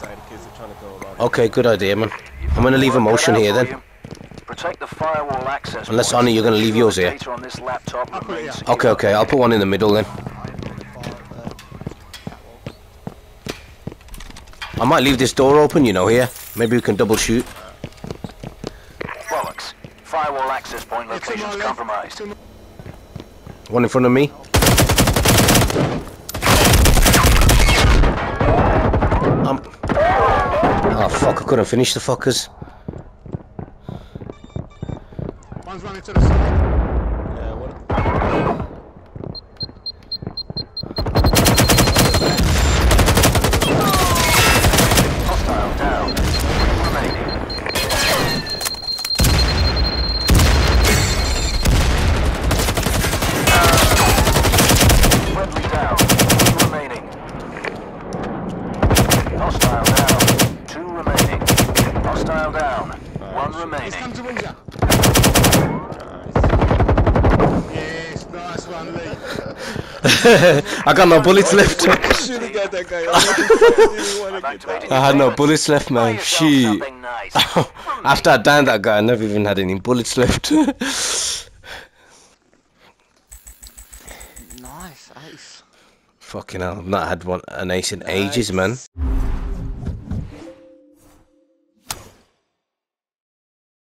side in case they're trying to go around. Okay, good idea, man. I'm gonna leave a motion here then. Protect the firewall access. Unless, Arnie, you're gonna leave yours here. Okay, okay, I'll put one in the middle then. I might leave this door open, you know, here. Maybe we can double shoot. Bollocks. Firewall access point location's compromised. One in front of me. Oh fuck, I couldn't finish the fuckers. One's running to the side. Yeah, what? Hostile down. Remaining. Friendly down. Remaining. Hostile down. 2 remaining. Hostile down. 1 remaining. He's come towards you. Yes, nice one, Lee. I got no bullets left. Should have got that guy. I had no bullets left, man. Shit. After I downed that guy, I never even had any bullets left. Nice, ace. Fucking hell, I've not had an ace in ages, man.